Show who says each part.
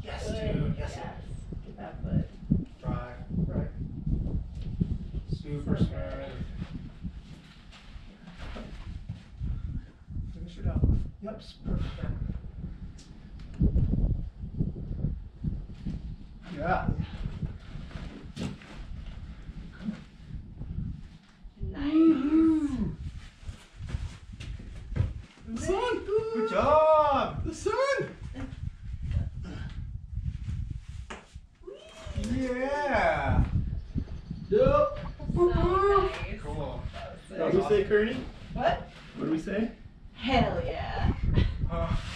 Speaker 1: Yes,
Speaker 2: Good.
Speaker 1: dude. Yes.
Speaker 2: Get that foot.
Speaker 1: Right. Right. Super smooth. Finish it up. Yep. Perfect. Yeah.
Speaker 2: Nice.
Speaker 1: The sun. Good job. The sun. Yeah. Yep.
Speaker 2: So nice.
Speaker 1: Cool.
Speaker 2: That was
Speaker 1: What do we say, Kearney?
Speaker 2: What?
Speaker 1: What do we say?
Speaker 2: Hell yeah.